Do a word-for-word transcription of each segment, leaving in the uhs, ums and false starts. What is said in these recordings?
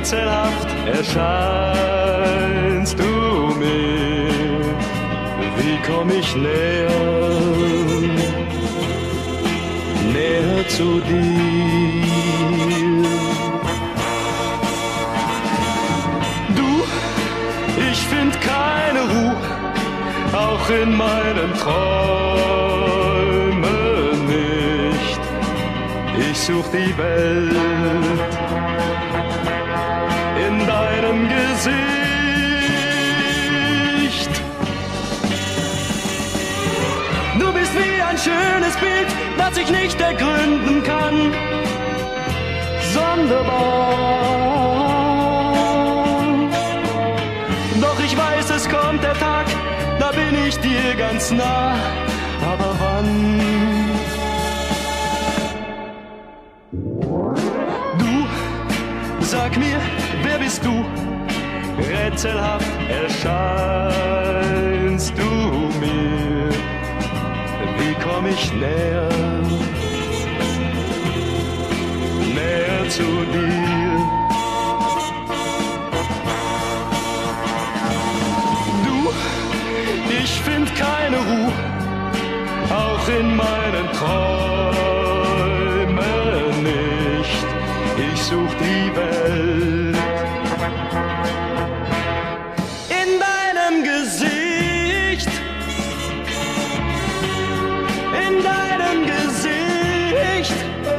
rätselhaft erscheinst du mir. Wie komm ich näher, näher zu dir? Du, ich find keine Ruhe, auch in meinen Träumen nicht. Ich such die Welt in deinem Gesicht. Du bist wie ein schönes Bild, das ich nicht ergründen kann. Sonderbar. Doch ich weiß, es kommt der Tag, da bin ich dir ganz nah. Aber wann? Du, sag mir, wer bist du? Rätselhaft erscheinst du mir. Wie komm ich näher, näher zu dir? Du, ich find keine Ruhe, auch in meinen Träumen nicht. Ich such die Welt in deinem Gesicht, in deinem Gesicht,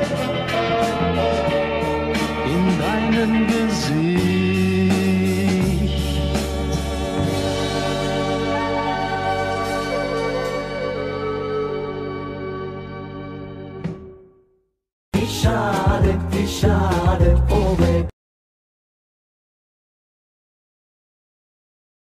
in deinem Gesicht. İşaret, işaret.